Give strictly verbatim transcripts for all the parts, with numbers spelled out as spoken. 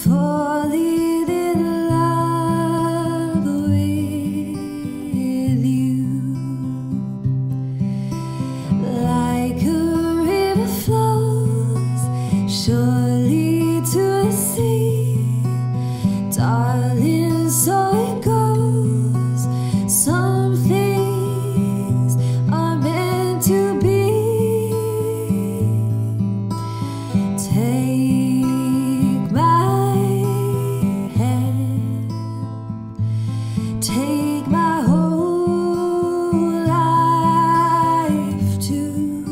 falling in love with you. Like a river flows surely to the sea, darling, so it goes. Some things are meant to be. Take my hand, take my whole life too,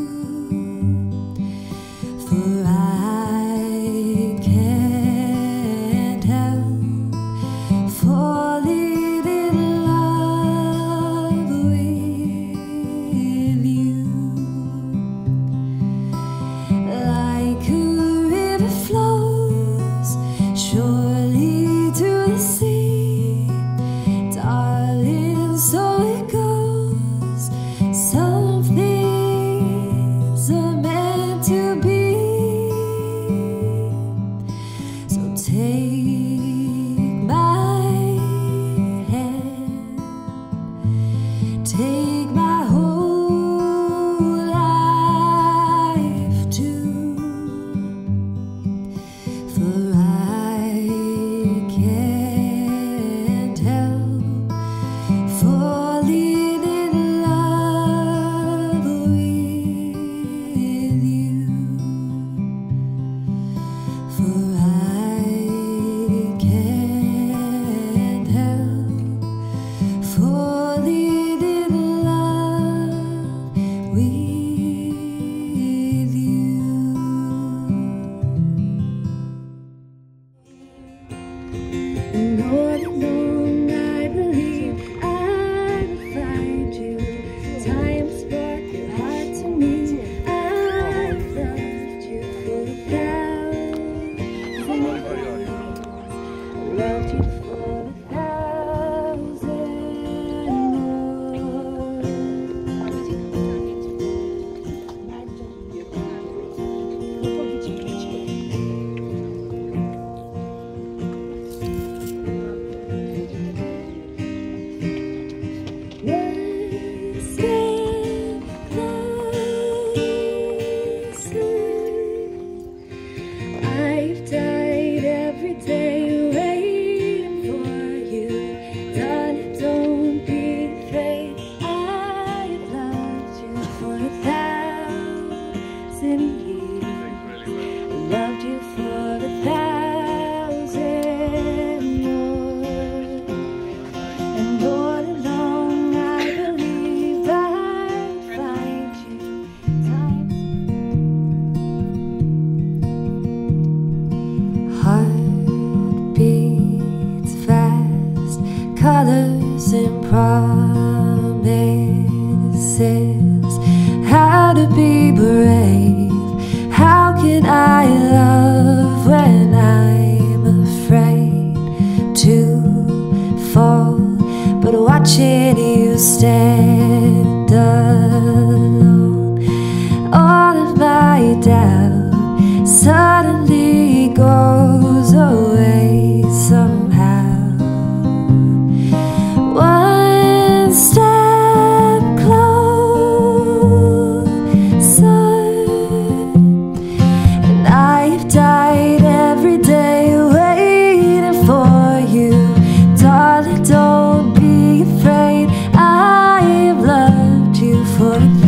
for I can't help falling in love with you. Like a river flows surely to the sea, darling, so it goes. Some things are meant to be. So take my hand, take my whole life too, for I can't help falling in love with you, for I can't help falling in love with you. And all along I believe I will find you. Time sparked your heart to me. I've loved you for a thousand years. Loved you for a thousand Let's get closer. I've died every day waiting for you. Darling, don't be afraid. I've loved you for a thousand years. Loved you for a thousand more. And all along I believe I'd find you. Time. Heart beats fast, colors and promises. How to be brave? How can I love when I'm afraid to fall? But watching you stand alone, all of my doubt suddenly goes away somehow. One step closer, and I've died every day waiting for you. Darling, don't be afraid. I've loved you for a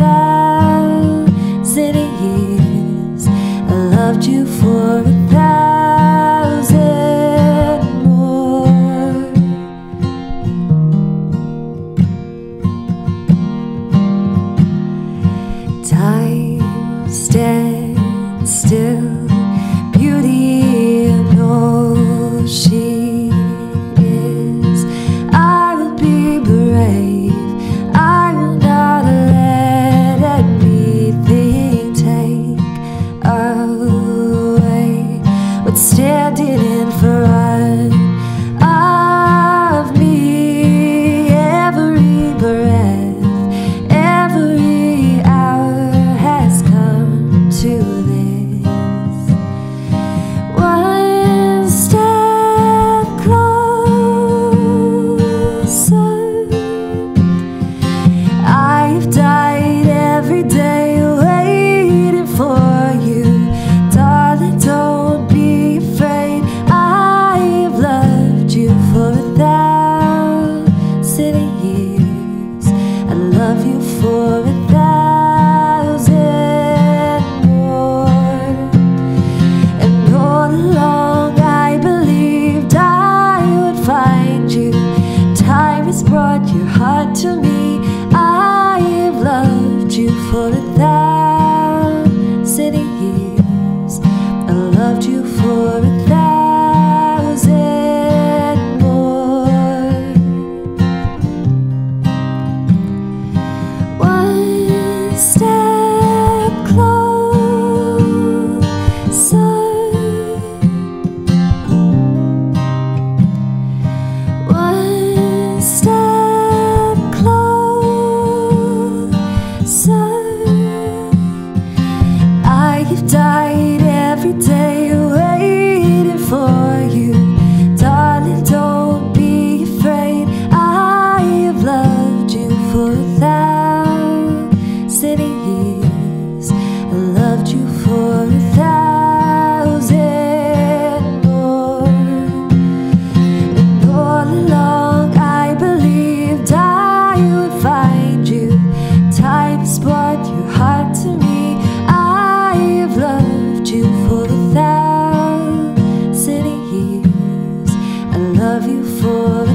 for